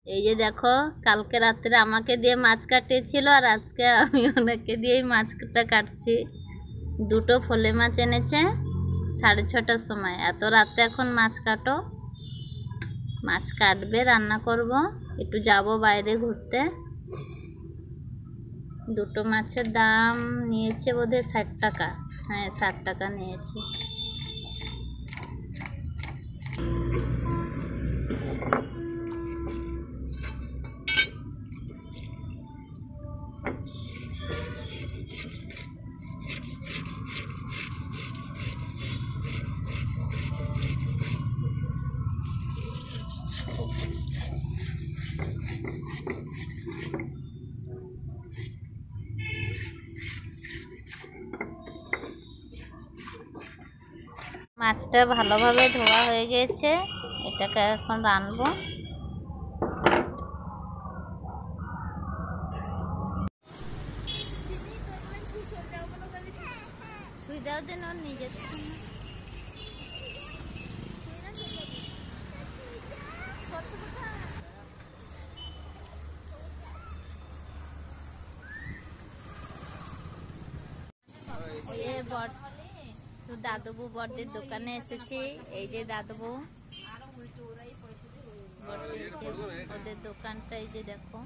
এই যে দেখো, কালকে রাত্রে আমাকে দিয়ে মাছ কাটিয়েছিল আর আজকে আমি ওনাকে দিয়েই মাছটা কাটছি। দুটো ফলে মাছ এনেছে 6:30টার সময়। এত রাতে এখন মাছ কাটো? মাছ কাটবে, রান্না করব, একটু যাব বাইরে ঘুরতে। দুটো মাছের দাম নিয়েছে বোধহয় 60 টাকা। হ্যাঁ, 60 টাকা নিয়েছে। মাছটা ভালোভাবে ধোয়া হয়ে গেছে, এটাকে এখন রানবো। নিজে দাদুবু বড়দের দোকানে এসেছি। এই যে দাদুবু, ওদের দোকানটা এই যে দেখো।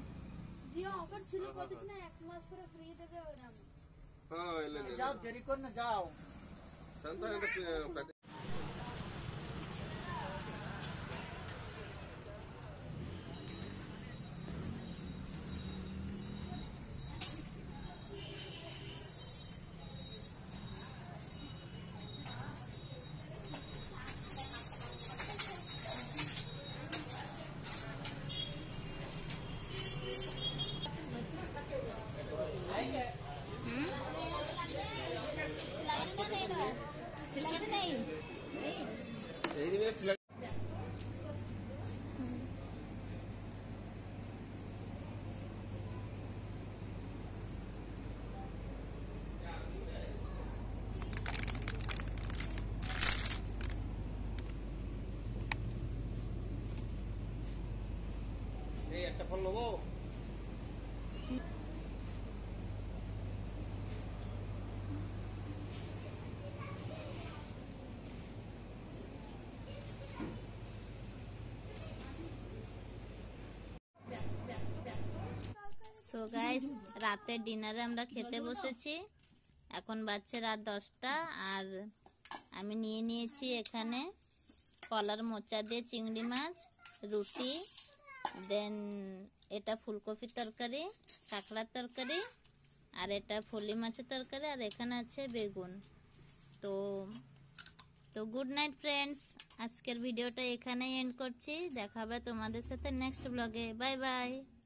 যাও, দেরি কর না, যাও। একটা ফল নেবো। সো গাইস, রাতের ডিনারে আমরা খেতে বসেছি। এখন বাজছে রাত 10টা। আর আমি নিয়ে নিয়েছি এখানে কলার মোচা দিয়ে চিংড়ি মাছ, রুটি, দেন এটা ফুলকপির তরকারি, কাঁকড়ার তরকারি, আর এটা ফলি মাছের তরকারি, আর এখানে আছে বেগুন। তো তো গুড নাইট ফ্রেন্ডস, আজকের ভিডিওটা এখানেই এন্ড করছি। দেখা হবে তোমাদের সাথে নেক্সট ব্লগে। Bye by.